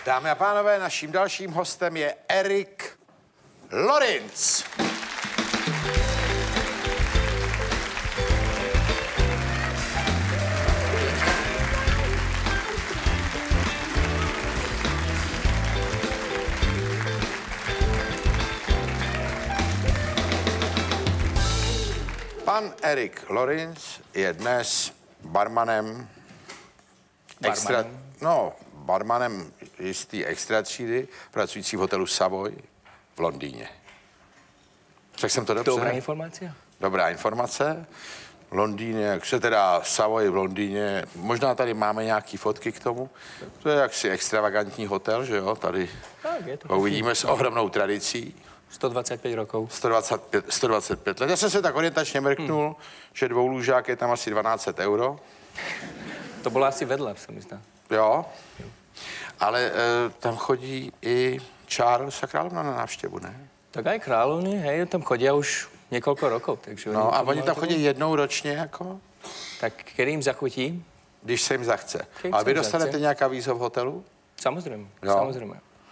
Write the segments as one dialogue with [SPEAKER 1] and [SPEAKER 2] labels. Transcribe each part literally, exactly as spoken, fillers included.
[SPEAKER 1] Dámy a pánové, naším dalším hostem je Erik Lorenz. Pan Erik Lorenz je dnes barmanem, extra, no, barmanem jistý extra třídy, pracující v hotelu Savoy v Londýně. Řekl jsem to dobře?
[SPEAKER 2] Dobrá informace.
[SPEAKER 1] Dobrá informace. V Londýně, jak se teda Savoy v Londýně, možná tady máme nějaký fotky k tomu. To je jaksi extravagantní hotel, že jo, tady
[SPEAKER 2] Tak, je to
[SPEAKER 1] ho uvidíme s ohromnou tradicí.
[SPEAKER 2] sto dvacet pět rokov.
[SPEAKER 1] sto dvacet pět, sto dvacet pět let. Já jsem se tak orientačně mrknul, hmm. že dvoulůžák je tam asi dvanáct set euro.
[SPEAKER 2] To bylo asi vedle, se mi zdá.
[SPEAKER 1] Jo, ale e, tam chodí i Charles a královna na návštěvu, ne?
[SPEAKER 2] Tak aj královny, hej, tam chodí už několik rokov, takže...
[SPEAKER 1] No a oni tam chodí jednou ročně, jako?
[SPEAKER 2] Tak kdy jim zachutí?
[SPEAKER 1] Když se jim zachce.
[SPEAKER 2] Keď
[SPEAKER 1] A vy
[SPEAKER 2] se
[SPEAKER 1] dostanete
[SPEAKER 2] zachce.
[SPEAKER 1] nějaká vízo v hotelu?
[SPEAKER 2] Samozřejmě,
[SPEAKER 1] Jo.
[SPEAKER 2] samozřejmě.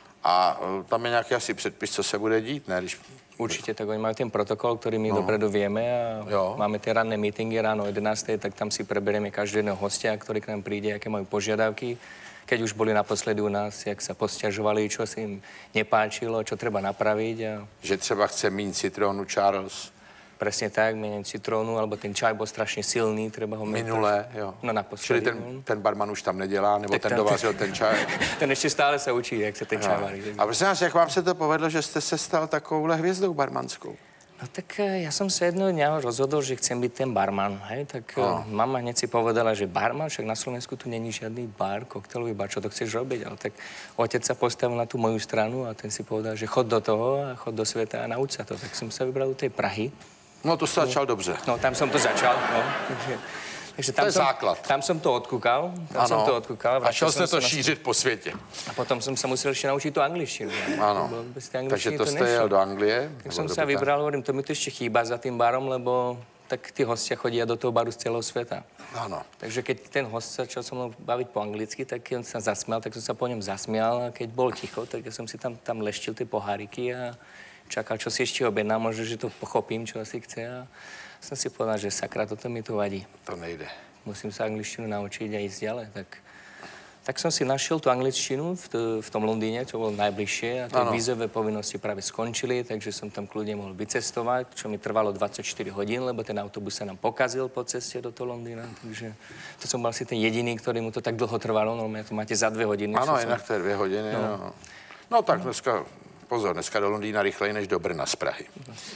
[SPEAKER 1] A e, tam je nějaký asi předpis, co se bude dít, ne? Když...
[SPEAKER 2] Určitě, tak oni mají ten protokol, který my no. dopredu vieme a
[SPEAKER 1] jo.
[SPEAKER 2] máme ty ranné meetingy ráno jedenácté, tak tam si preberieme každého hostia, ktorý k nám príde, aké majú požiadavky. Keď už boli naposledy u nás, jak sa posťažovali, čo sa im nepáčilo, čo treba napraviť. A...
[SPEAKER 1] Že třeba chce míň citrónu Charles.
[SPEAKER 2] Presne tak, menej citrónu, alebo ten čaj bol strašne silný, treba ho...
[SPEAKER 1] Minulé, jo.
[SPEAKER 2] No naposledy.
[SPEAKER 1] Čili ten, ten barman už tam nedělá, nebo
[SPEAKER 2] tak
[SPEAKER 1] ten
[SPEAKER 2] tam,
[SPEAKER 1] dovařil ten čaj.
[SPEAKER 2] Ten ještě stále se učí, jak se ten čaj varí.
[SPEAKER 1] A prosím vás, jak vám se to povedlo, že jste se stal takovouhle hvězdou barmanskou?
[SPEAKER 2] No tak ja som sa jedného dňa rozhodol, že chcem byť ten barman, hej, tak no. Mama hneď si povedala, že barman, však na Slovensku tu není žiadny bar, koktelový bar, čo to chceš robiť, ale tak otec sa postavil na tú moju stranu a ten si povedal, že chod do toho a chod do sveta a nauč sa to, tak som sa vybral do tej Prahy.
[SPEAKER 1] No to jsi začal dobře.
[SPEAKER 2] No tam som to začal, no, takže... Takže tam
[SPEAKER 1] to je
[SPEAKER 2] som,
[SPEAKER 1] základ.
[SPEAKER 2] Tam som to odkúkal, tam
[SPEAKER 1] ano.
[SPEAKER 2] som to odkúkal.
[SPEAKER 1] A šel jste to šířit po světě.
[SPEAKER 2] A potom jsem se musel ještě naučit tu angličtinu.
[SPEAKER 1] Ano. Takže to jste jel do Anglie.
[SPEAKER 2] Tak jsem se vybral, hovorím, to mi to ještě chýba za tím barom, lebo tak ty hostia chodí do toho baru z celého světa.
[SPEAKER 1] Ano.
[SPEAKER 2] Takže keď ten host začal so mnou baviť po anglicky, tak on sa zasmial, tak som sa po ňom zasmial a keď bol ticho, tak ja som si tam, tam leštil ty poháriky a čakal, čo si ešte objedná, možno, že to pochopím, čo asi chce a som si povedal, že sakra, toto mi tu vadí.
[SPEAKER 1] To nejde.
[SPEAKER 2] Musím sa angličtinu naučiť a ísť ďalej, tak... Tak som si našiel tú angličtinu v, t- v tom Londýne, čo bolo najbližšie a tie vízové povinnosti práve skončili, takže som tam kľudne mohol vycestovať, čo mi trvalo dvadsaťštyri hodín, lebo ten autobus sa nám pokazil po ceste do toho Londýna, takže to som bol asi ten jediný, ktorý mu to tak dlho trvalo, no to máte za dvě hodiny.
[SPEAKER 1] Ano,
[SPEAKER 2] som...
[SPEAKER 1] jinak to je dvě hodiny, no. No, no tak dneska, pozor, dneska do Londýna rychleji než do Brna z Prahy.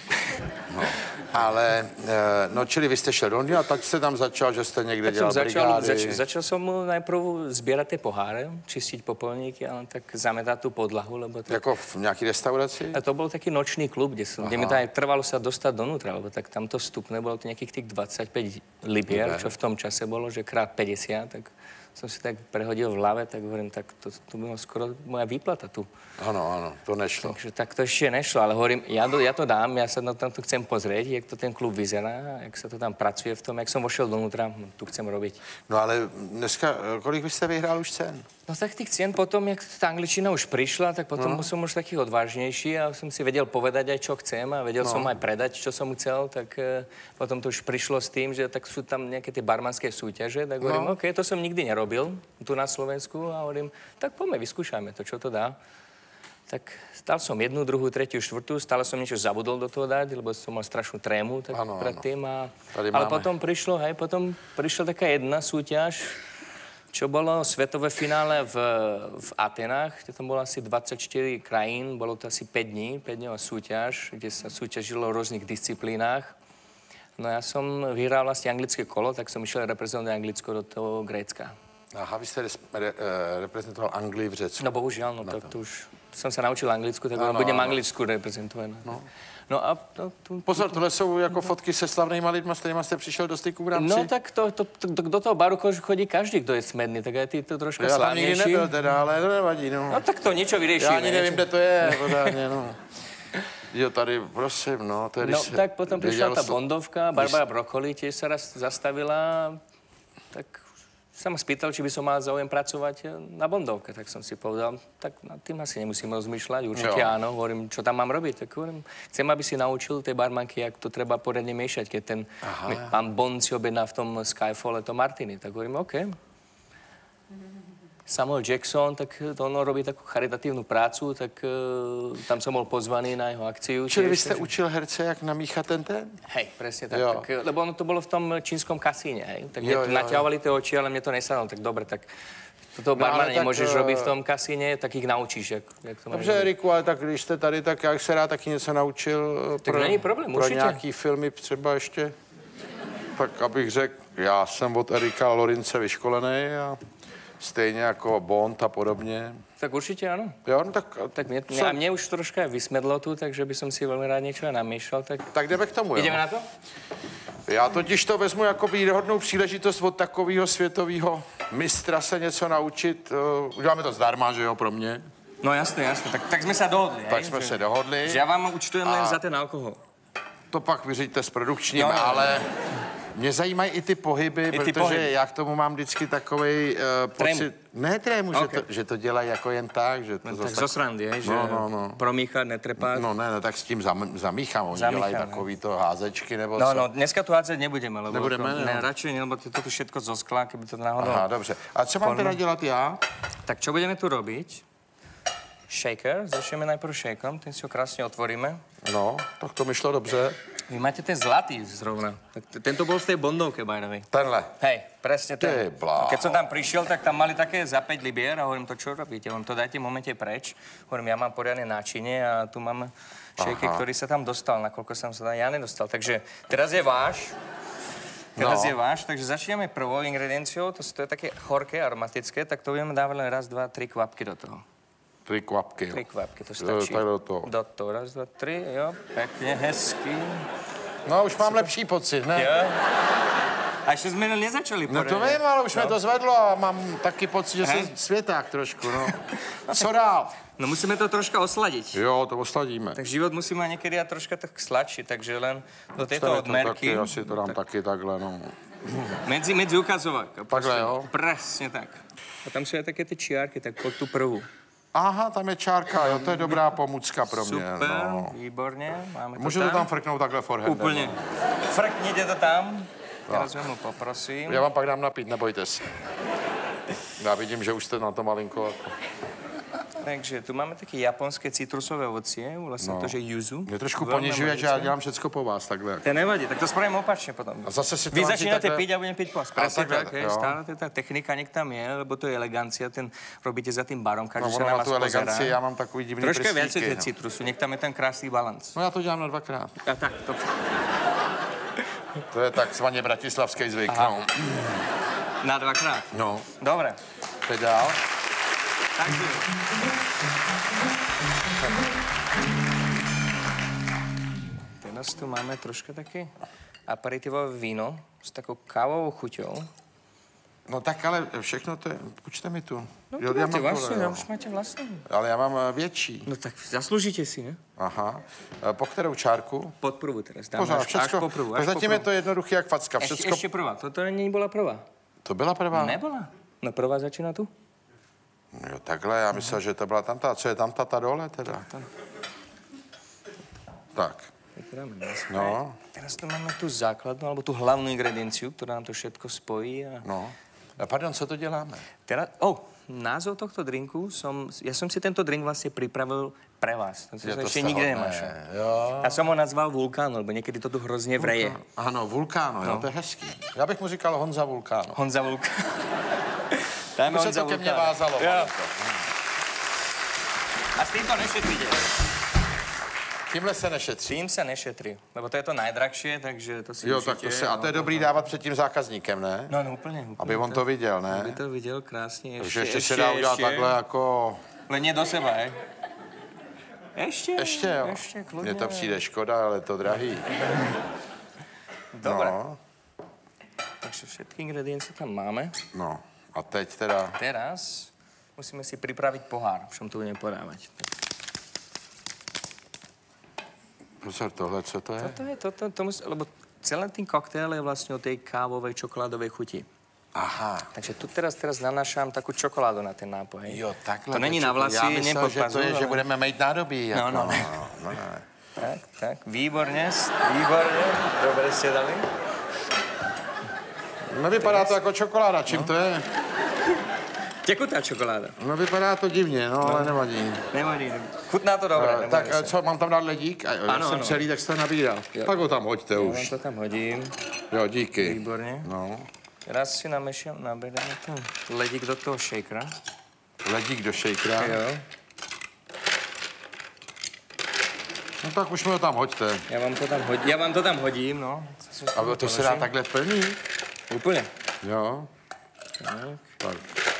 [SPEAKER 1] No. Ale, no, čili vy jste šel do Londýna, tak jste tam začal, že jste někde tak dělal
[SPEAKER 2] začal,
[SPEAKER 1] brigády.
[SPEAKER 2] Zač, začal som najprv zbierať tie poháre, čistiť popolníky, ale tak zametať tú podlahu, lebo... Tak...
[SPEAKER 1] Jako v nějaký restauraci?
[SPEAKER 2] A to bol taký nočný klub, kde, som, kde mi to aj trvalo sa dostať donútra, lebo tak tamto vstupné bolo to nejakých tých dvadsaťpäť libier, čo v tom čase bolo, že krát päťdesiat, tak som si tak prehodil v hlave, tak hovorím, tak to, to byla skoro moja výplata tu.
[SPEAKER 1] Ano, ano, to nešlo.
[SPEAKER 2] Takže tak to ještě nešlo, ale hovorím, já, do, já to dám, já se na to chcem pozrieť, jak to ten klub vyzerá, jak se to tam pracuje v tom, jak jsem vošel donútra, tu chcem robiť.
[SPEAKER 1] No ale dneska, kolik byste vyhrál už cen?
[SPEAKER 2] No tak tých cien potom, jak ta angličtina už prišla, tak potom no. som už taký odvážnejší a som si vedel povedať aj, čo chcem a vedel no. som aj predať, čo som chcel, tak e, potom to už prišlo s tým, že tak sú tam nejaké tie barmanské súťaže, tak hovorím, no. OK, to som nikdy nerobil tu na Slovensku a hovorím, tak poďme, vyskúšajme to, čo to dá. Tak stal som jednu, druhú, tretiu, štvrtú, stále som niečo zabudol do toho dať, lebo som mal strašnú trému tak ano, predtým. A... Ale máme. Potom prišlo, hej, potom prišla taká jedna súťaž, čo bolo svetové finále v, v Atenách, kde tam bolo asi dvadsaťštyri krajín, bolo to asi päť dní, päť dňová súťaž, kde sa súťažilo v rôznych disciplínách. No ja som vyhral vlastne anglické kolo, tak som išiel reprezentovať Anglicko do toho Grécka.
[SPEAKER 1] Aha, vy jste re, reprezentoval Anglii v Řecku.
[SPEAKER 2] No bohužiaľ, no to, to už som sa naučil anglicku, tak ano, budem ano. Anglicku reprezentovať. No. No a to, to,
[SPEAKER 1] Pozor, tohle jsou jako fotky se slavnýma lidma, s kterýma jste přišel do styku v rámci?
[SPEAKER 2] No tak to, to, to, to, do toho baru chodí každý, kdo je smedný, tak aj ty to trošku
[SPEAKER 1] já
[SPEAKER 2] slavnější.
[SPEAKER 1] Já tam nikdy nebyl teda, ale to nevadí, no.
[SPEAKER 2] No tak to niečo vyriešíme.
[SPEAKER 1] Já ani nevím, kde to je, pořádně, no. Jo, tady, prosím, no. To je,
[SPEAKER 2] no tak potom prišla tá Bondovka, Barbara Broccoli tiež sa raz zastavila, tak sa ma spýtal, či by som mal záujem pracovať na Bondovke, tak som si povedal, tak nad tým asi nemusím rozmýšľať, určite jo. Áno, hovorím, čo tam mám robiť, tak hovorím, chcem, aby si naučil tej barmanky, jak to treba poriadne miešať, keď ten Aha. pán Bond si objedná v tom Skyfalle to martini, tak hovorím, OK. Samuel Jackson, tak to ono robí takú charitatívnu prácu, tak uh, tam som bol pozvaný na jeho akciu.
[SPEAKER 1] Čili vy ste že... učil herce, jak namíchat ten ten?
[SPEAKER 2] Hej, presne tak, tak. Lebo ono to bolo v tom čínskom kasíne, hej. Tak jo, jo, naťahovali tie oči, ale mne to nesadlo. Tak dobre, tak toto barmana no, nemôžeš tak, robiť v tom kasíne, tak ich naučíš, jak, jak to
[SPEAKER 1] Dobře, Eriku, ale tak když jste tady, tak já se rád taky něco naučil.
[SPEAKER 2] Tak pro, není problém,
[SPEAKER 1] pro
[SPEAKER 2] určitě.
[SPEAKER 1] nějaký filmy třeba ještě. Tak abych řekl, já jsem od Erika Lorince vyškolený a stejně jako Bond a podobně.
[SPEAKER 2] Tak určitě ano.
[SPEAKER 1] Jo, no tak...
[SPEAKER 2] tak mě, mě, a mě už troška vysmedlo tu, takže by som si velmi rád něco namiešal. Tak,
[SPEAKER 1] tak jdeme k tomu, jo?
[SPEAKER 2] Jdeme na to?
[SPEAKER 1] Já totiž to vezmu jako výhodnou příležitost od takového světového mistra se něco naučit. Uděláme to zdarma, že jo, pro mě.
[SPEAKER 2] No jasně, jasně. Tak, tak jsme se dohodli.
[SPEAKER 1] Tak jsme
[SPEAKER 2] že,
[SPEAKER 1] se dohodli.
[SPEAKER 2] Že já vám účtujem jen za ten alkohol.
[SPEAKER 1] To pak vyřiďte s produkčním, no, ale... Mě zajímají i ty pohyby, I ty protože pohyby. Já k tomu mám vždycky takový uh, pocit... Ne trému, okay. že, to, že to dělají jako jen tak, že to
[SPEAKER 2] no,
[SPEAKER 1] zase...
[SPEAKER 2] Tak zo srandy, je, že
[SPEAKER 1] no, no, no.
[SPEAKER 2] promíchat, netrepát.
[SPEAKER 1] No ne, no, tak s tím zam, zamíchám, oni zamíchám, dělají takový to házečky nebo
[SPEAKER 2] no,
[SPEAKER 1] co.
[SPEAKER 2] No, dneska tu házet nebudeme, lebo
[SPEAKER 1] nebudeme,
[SPEAKER 2] to, ne, radšej ne, lebo to tu všetko zo skla, keby to náhodou...
[SPEAKER 1] Aha, dobře. A co mám teda dělat já?
[SPEAKER 2] Tak čo budeme tu robiť? Shaker, začneme najprv shakerom, ten si ho krásne otvoríme.
[SPEAKER 1] No, tak to mi šlo dobře.
[SPEAKER 2] Vy máte ten zlatý zrovna. Tak tento bol v tej Bondovke, by the way.
[SPEAKER 1] Tenhle?
[SPEAKER 2] Hej, presne ten.
[SPEAKER 1] Ty
[SPEAKER 2] Keď som tam prišiel, tak tam mali také za päť libier a hovorím, to čo robíte? Hovorím, to dajte v momente preč. Hovorím, ja mám poriadne náčinie a tu mám shaker, ktorý sa tam dostal, nakoľko som sa tam ja nedostal. Takže teraz je váš. Teraz no. je váš, takže začneme prvou ingredienciou, to, to je také horké, aromatické, tak to budeme dávať len raz, dva, tri kvapky do toho.
[SPEAKER 1] Tri kvapky.
[SPEAKER 2] Tri kvapky, to stačí.
[SPEAKER 1] Tak do toho.
[SPEAKER 2] Do toho, raz, dva, tri, jo, pekne, hezky.
[SPEAKER 1] No, už mám lepší pocit, ne?
[SPEAKER 2] Jo. A ještě jsme nezačali.
[SPEAKER 1] No to vím, ale už no. mě to zvedlo a mám taky pocit, že jsem světák trošku, no. Co dál?
[SPEAKER 2] No musíme to troška osladit.
[SPEAKER 1] Jo, to osladíme.
[SPEAKER 2] Tak život musíme někdy dát troška tak sladší, takže len do této odmerky.
[SPEAKER 1] To taky, asi to dám tak. taky takhle, no.
[SPEAKER 2] Medzi, medzi ukazovák.
[SPEAKER 1] Takhle, jo?
[SPEAKER 2] Presně tak. A tam jsou také ty čiárky, tak pod tu prvou.
[SPEAKER 1] Aha, tam je čárka, jo, to je dobrá pomůcka pro mě.
[SPEAKER 2] Super,
[SPEAKER 1] no.
[SPEAKER 2] Výborně, máme to
[SPEAKER 1] Můžu
[SPEAKER 2] tam.
[SPEAKER 1] to tam frknout takhle forehandem?
[SPEAKER 2] Úplně. No. Frkněte to tam. Teraz mu poprosím.
[SPEAKER 1] Já vám pak dám napít, nebojte se. Já vidím, že už jste na to malinko.
[SPEAKER 2] Takže tu máme taky japonské citrusové ovocie, vlastně no. to, že yuzu.
[SPEAKER 1] Mě trošku ponižuje, že já dělám všecko po vás takhle.
[SPEAKER 2] To nevadí, tak to spravím opačně potom.
[SPEAKER 1] A zase si to
[SPEAKER 2] Vy začínáte
[SPEAKER 1] takhle...
[SPEAKER 2] piť a budem piť po vás. Presne tak, tak stále ta technika něk tam je, lebo to je elegancia, ten robíte za tým barom, každý
[SPEAKER 1] no,
[SPEAKER 2] se na vás
[SPEAKER 1] tu eleganci, já mám takový divný
[SPEAKER 2] troška více no. citrusu, něk tam je ten krásný balans.
[SPEAKER 1] No já to dělám na dvakrát.
[SPEAKER 2] A tak, to...
[SPEAKER 1] to je takzvaně bratislavský zvyk,
[SPEAKER 2] Aha.
[SPEAKER 1] no.
[SPEAKER 2] Na dvakrát?
[SPEAKER 1] No.
[SPEAKER 2] Dobré.
[SPEAKER 1] Teď dál.
[SPEAKER 2] Takže... Teraz tu máme troška taky aperitivové víno s takovou kávovou chuťou.
[SPEAKER 1] No tak ale všechno to je, počte mi tu.
[SPEAKER 2] No to jo, máte vlastní, já už máte vlastní.
[SPEAKER 1] Ale já mám větší.
[SPEAKER 2] No tak zasloužíte si, ne?
[SPEAKER 1] Aha. Po kterou čárku?
[SPEAKER 2] Pod prvou teraz. Dám
[SPEAKER 1] Pořád,
[SPEAKER 2] až,
[SPEAKER 1] všecko,
[SPEAKER 2] až po prvou.
[SPEAKER 1] Až zatím po je to jednoduché jak facka.
[SPEAKER 2] Ještě,
[SPEAKER 1] Všecko...
[SPEAKER 2] ještě prvá, to, to není byla prvá.
[SPEAKER 1] To byla prvá?
[SPEAKER 2] Nebyla. No prvá začíná tu.
[SPEAKER 1] Jo, takhle, já myslel, že to byla tamta. Co je tamta ta dole teda? Tam. Tak. No.
[SPEAKER 2] Teraz tu máme tu základnu, alebo tu hlavnú ingredienciu, ktorá nám to všetko spojí. A...
[SPEAKER 1] No. A pardon, co to děláme?
[SPEAKER 2] Teraz, oh, názov tohto drinku som, ja som si tento drink vlastne pripravil pre vás. To som ešte nikde nemáš. Ja som ho nazval Vulkán, lebo niekedy to tu hrozně vreje.
[SPEAKER 1] Ano, Vulkáno, no. Jo, to je hezký. Já bych mu říkal Honza Vulkáno.
[SPEAKER 2] Honza Vulkáno. Dáme Honza
[SPEAKER 1] Vulkáno. To ke mně vázalo.
[SPEAKER 2] A s týmto nešetríte.
[SPEAKER 1] Tímhle se nešetří.
[SPEAKER 2] Tím se nešetří, lebo to je to najdrahšie, takže to si
[SPEAKER 1] jo, tak to se, a to je dobrý dávat před tím zákazníkem, ne?
[SPEAKER 2] No, no úplně, úplně.
[SPEAKER 1] Aby on to viděl, ne?
[SPEAKER 2] Aby to viděl krásně. Ještě,
[SPEAKER 1] takže ještě, ještě se dá udělat ještě. Takhle jako...
[SPEAKER 2] Len nie do seba, hej? Ještě,
[SPEAKER 1] ještě, jo.
[SPEAKER 2] Ještě, kludně.
[SPEAKER 1] Mně to přijde škoda, ale to drahý.
[SPEAKER 2] Dobré. No. Takže všetky ingredience tam máme.
[SPEAKER 1] No, a teď teda...
[SPEAKER 2] Teraz musíme si připravit pohár, v čem to budeme podávat.
[SPEAKER 1] Pozor, tohle, co to je?
[SPEAKER 2] Toto je, toto, to musí, lebo celý ten koktejl je vlastně o té kávové čokoládové chuti.
[SPEAKER 1] Aha.
[SPEAKER 2] Takže tu teraz, teraz nanášám takú čokoládu na ten nápoj.
[SPEAKER 1] Jo, takhle.
[SPEAKER 2] To není na vlasy,
[SPEAKER 1] já myslel, že to je,
[SPEAKER 2] ale...
[SPEAKER 1] že budeme mít nádobí. Jako.
[SPEAKER 2] No, no, ne.
[SPEAKER 1] no, ne.
[SPEAKER 2] Tak, tak, výborně, výborně. Dobre ste dali.
[SPEAKER 1] No vypadá to jako čokoláda, čím no. to je?
[SPEAKER 2] Tekutá čokoláda.
[SPEAKER 1] No vypadá to divně, no, no. ale nevadí.
[SPEAKER 2] Nevadí. Chutná to dobré.
[SPEAKER 1] Uh, tak se. Co, mám tam dát ledík? A,
[SPEAKER 2] ano,
[SPEAKER 1] já jsem
[SPEAKER 2] ano.
[SPEAKER 1] celý, tak se to nabírá. Jo. Tak ho tam hoďte
[SPEAKER 2] jo,
[SPEAKER 1] už.
[SPEAKER 2] Já to tam hodím.
[SPEAKER 1] Jo, díky.
[SPEAKER 2] Výborně.
[SPEAKER 1] No.
[SPEAKER 2] Teraz si nameším, nabereme ten ledík do toho shakera.
[SPEAKER 1] Ledík do shakera?
[SPEAKER 2] Jo.
[SPEAKER 1] No tak už mi ho tam hoďte.
[SPEAKER 2] Já vám to tam hodím, já vám to tam hodím, no.
[SPEAKER 1] A to položím. Se dá takhle plný?
[SPEAKER 2] Úplně.
[SPEAKER 1] Jo.
[SPEAKER 2] Tak.
[SPEAKER 1] Tak.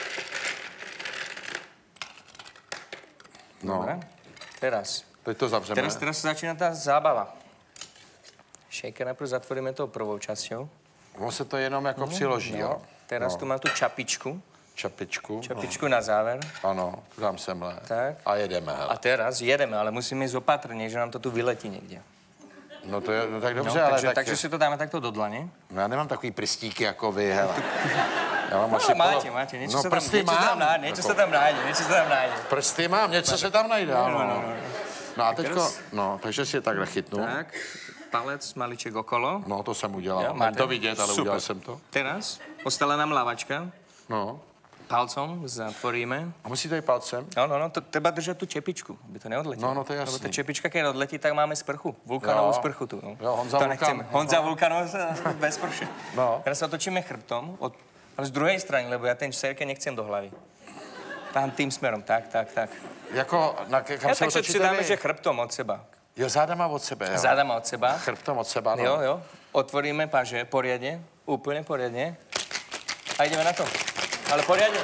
[SPEAKER 1] No.
[SPEAKER 2] Dobre. Teraz.
[SPEAKER 1] Teď to zavřeme.
[SPEAKER 2] Teraz, teraz začíná ta zábava. Shaker najprv zatvoríme tou prvou časťou.
[SPEAKER 1] On se to jenom jako no, přiloží, no. jo?
[SPEAKER 2] Teraz
[SPEAKER 1] no.
[SPEAKER 2] tu mám tu čapičku.
[SPEAKER 1] Čapičku.
[SPEAKER 2] Čapičku no. na záver.
[SPEAKER 1] Ano, dám semhle.
[SPEAKER 2] Tak.
[SPEAKER 1] A jedeme, hele.
[SPEAKER 2] A teraz jedeme, ale musíme jít opatrně, že nám to tu vyletí někde.
[SPEAKER 1] No to je, no tak dobře,
[SPEAKER 2] no,
[SPEAKER 1] ale
[SPEAKER 2] takže,
[SPEAKER 1] tak...
[SPEAKER 2] takže si to dáme takto do dlaně.
[SPEAKER 1] No já nemám takový prstíky jako vy, hele. Já mám
[SPEAKER 2] no,
[SPEAKER 1] asi
[SPEAKER 2] máte,
[SPEAKER 1] polo...
[SPEAKER 2] máte, něco
[SPEAKER 1] no,
[SPEAKER 2] se tam,
[SPEAKER 1] prsty
[SPEAKER 2] něco
[SPEAKER 1] mám.
[SPEAKER 2] Tam najde, něco se tam najde, něco se tam najde.
[SPEAKER 1] Prsty mám, něco se tam najde,
[SPEAKER 2] no,
[SPEAKER 1] ano.
[SPEAKER 2] No, no, no.
[SPEAKER 1] no a teďko, no, takže si je takhle chytnu.
[SPEAKER 2] Tak, palec maliček okolo.
[SPEAKER 1] No, to jsem udělal.
[SPEAKER 2] Jo,
[SPEAKER 1] mám to vidět, ale
[SPEAKER 2] super.
[SPEAKER 1] Udělal jsem to.
[SPEAKER 2] Teraz ostala nám lavačka.
[SPEAKER 1] No.
[SPEAKER 2] Palcom zatvoríme.
[SPEAKER 1] A musí to jít palcem?
[SPEAKER 2] No, no, no, to treba držet tu čepičku, aby to neodletí.
[SPEAKER 1] No, no, to je jasný.
[SPEAKER 2] Lebo ta čepička, když odletí, tak máme sprchu. Vulkanovou sprchu tu. No.
[SPEAKER 1] Jo, Honza
[SPEAKER 2] to
[SPEAKER 1] Vulkan.
[SPEAKER 2] nechceme. Honza Vulkanov bez sprše.
[SPEAKER 1] No.
[SPEAKER 2] Teraz se otočíme chrbtom, od, ale z druhé strany, lebo já ten šserke nechcem do hlavy. Tam tým směrem, tak, tak, tak.
[SPEAKER 1] Jako, na, kam
[SPEAKER 2] ja,
[SPEAKER 1] se
[SPEAKER 2] takže
[SPEAKER 1] otočíte
[SPEAKER 2] si dáme,
[SPEAKER 1] vy?
[SPEAKER 2] že chrbtom od seba.
[SPEAKER 1] Jo, zádama od sebe, jo.
[SPEAKER 2] Zádama od seba.
[SPEAKER 1] Chrbtom od seba, no.
[SPEAKER 2] Jo, jo. Otvoríme paže poriadne, úplně poriadne. A jdeme na to. Ale poriadne.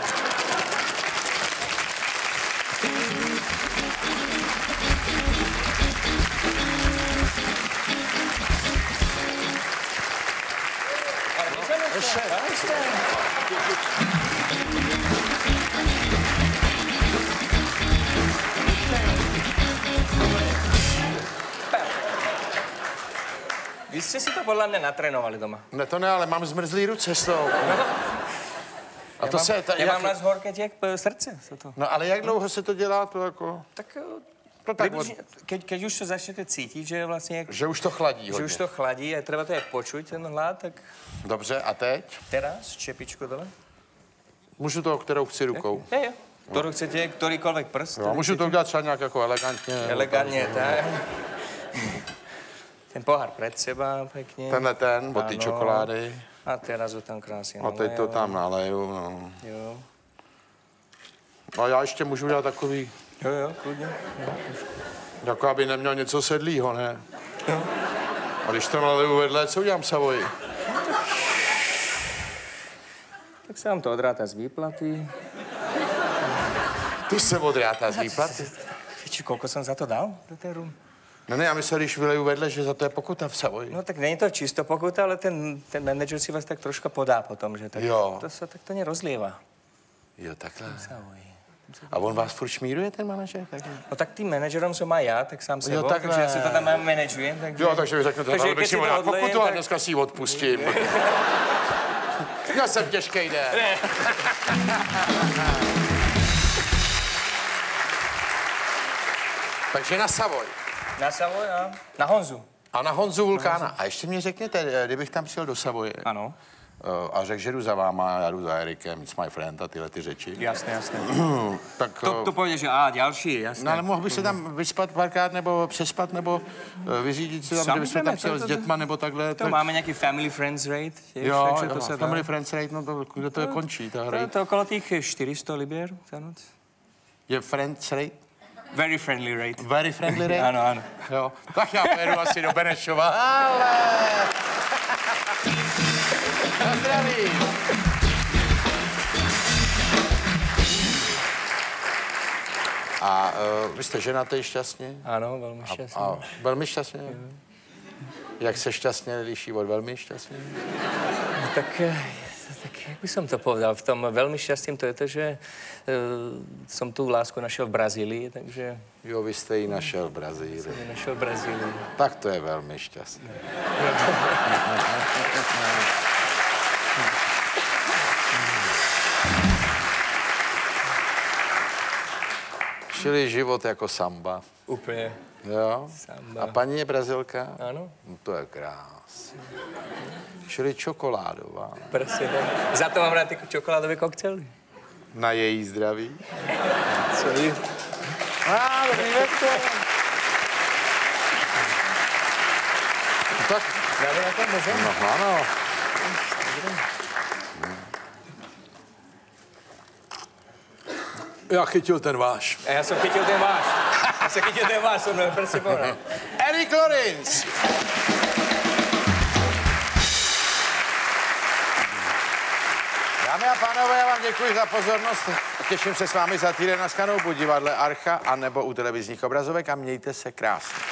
[SPEAKER 1] Ještě.
[SPEAKER 2] Vy jste si to podle mě natrénovali doma.
[SPEAKER 1] Ne, to ne, ale mám zmrzlý ruce s tou. A
[SPEAKER 2] já
[SPEAKER 1] to
[SPEAKER 2] mám,
[SPEAKER 1] se... Ta,
[SPEAKER 2] já
[SPEAKER 1] jak,
[SPEAKER 2] mám nás horké jak srdce. To.
[SPEAKER 1] No ale jak dlouho se to dělá, to jako...
[SPEAKER 2] Tak,
[SPEAKER 1] to tak
[SPEAKER 2] od... keď, keď už to začnete cítit, že vlastně... Jak,
[SPEAKER 1] že už to chladí
[SPEAKER 2] Že
[SPEAKER 1] hodně.
[SPEAKER 2] už to chladí a treba to jak počuť, ten hlad, tak...
[SPEAKER 1] Dobře, a teď?
[SPEAKER 2] Teraz čepičku dole.
[SPEAKER 1] Můžu to, kterou chci rukou?
[SPEAKER 2] Je, je. Kterou chcete, kterýkoliv prst.
[SPEAKER 1] Jo, můžu to udělat třeba nějak jako elegantně.
[SPEAKER 2] Elegantně, tak. Ten pohár před seba, pěkně.
[SPEAKER 1] Tenhle ten, od ty čokolády.
[SPEAKER 2] A teraz ho tam krásně
[SPEAKER 1] A teď to tam naleju, no.
[SPEAKER 2] Jo.
[SPEAKER 1] A já ještě můžu udělat takový...
[SPEAKER 2] Jo, jo, kludně. Jo,
[SPEAKER 1] jako aby neměl něco sedlýho, ne?
[SPEAKER 2] Jo.
[SPEAKER 1] A když to naleju vedle, co udělám Savoji?
[SPEAKER 2] Tak se vám to odrátá z výplaty.
[SPEAKER 1] Tu se odrátá z výplaty?
[SPEAKER 2] Víš, kolko jsem za to dal do té rum?
[SPEAKER 1] No ne, já myslel, když vyleju vedle, že za to je pokuta v Savoji.
[SPEAKER 2] No tak není to čisto pokuta, ale ten, ten manažer si vás tak troška podá potom, že tak,
[SPEAKER 1] jo.
[SPEAKER 2] To se tak to nerozlieva.
[SPEAKER 1] Jo, takhle.
[SPEAKER 2] Savoji.
[SPEAKER 1] A on vás furt šmíruje, ten manažer? Tak...
[SPEAKER 2] No tak tím manažerem, co má já, tak sám sebou,
[SPEAKER 1] jo,
[SPEAKER 2] takže já si to tam manažujem. Takže...
[SPEAKER 1] Jo, takže vy řeknete, takže ale bych si mohl pokutu,
[SPEAKER 2] tak...
[SPEAKER 1] a dneska si ji odpustím. Já jsem těžkej den. Takže na Savoj.
[SPEAKER 2] Na Savoj a na Honzu.
[SPEAKER 1] A na Honzu Vulkána. A ještě mě řekněte, kdybych tam přijel do Savoje.
[SPEAKER 2] Ano.
[SPEAKER 1] A řekl, že jdu za váma, já jdu za Erikem, it's my friend a tyhle ty řeči.
[SPEAKER 2] Jasně, jasně.
[SPEAKER 1] Tak,
[SPEAKER 2] to, to půjde, že a další, jasně.
[SPEAKER 1] No ale mohl by se tam vyspat párkrát, nebo přespat, nebo uh, vyřídit se tam, kdyby jsme tam přijeli s dětma, nebo takhle.
[SPEAKER 2] To
[SPEAKER 1] tak...
[SPEAKER 2] máme nějaký family friends rate. Jež,
[SPEAKER 1] jo,
[SPEAKER 2] takže
[SPEAKER 1] jo,
[SPEAKER 2] to se
[SPEAKER 1] family
[SPEAKER 2] dá.
[SPEAKER 1] friends rate, no to, kde to je končí, ta hra.
[SPEAKER 2] To, to okolo těch čtyři sta libier za noc.
[SPEAKER 1] Je friends rate?
[SPEAKER 2] Very friendly rate.
[SPEAKER 1] Very friendly rate?
[SPEAKER 2] Ano, ano.
[SPEAKER 1] Jo, tak já pojedu asi do Benešova, ale... Na zdraví. A uh, vy jste ženatý šťastně?
[SPEAKER 2] Ano, velmi šťastně.
[SPEAKER 1] A, a velmi šťastně? Jak se šťastně liší od velmi šťastně?
[SPEAKER 2] No, tak, tak jak by som to povedal? V tom velmi šťastným to je to, že uh, som tu lásku našel v Brazílii, takže...
[SPEAKER 1] Jo, vy jste ji našel v Brazílii.
[SPEAKER 2] Jsem ji našel v Brazílii.
[SPEAKER 1] Tak to je velmi šťastné. Čili život jako samba.
[SPEAKER 2] Úplně.
[SPEAKER 1] Jo?
[SPEAKER 2] Samba.
[SPEAKER 1] A paní je Brazilka?
[SPEAKER 2] Ano.
[SPEAKER 1] No to je krásné. Čili čokoládová.
[SPEAKER 2] Presne tak. Za to mám rád ty čokoládové koktely.
[SPEAKER 1] Na její zdraví.
[SPEAKER 2] Co je?
[SPEAKER 1] Á, dobrý večer. No tak.
[SPEAKER 2] Dáme na to můžeme?
[SPEAKER 1] No, ano. Já chytil ten váš.
[SPEAKER 2] A já jsem chytil ten váš. Já jsem chytil ten váš, jsem prostě povedal.
[SPEAKER 1] Eric Lorenz. Dámy a pánové, já vám děkuji za pozornost. Těším se s vámi za týden na Skanoubu, divadle Archa, anebo u televizních obrazovek a mějte se krásně.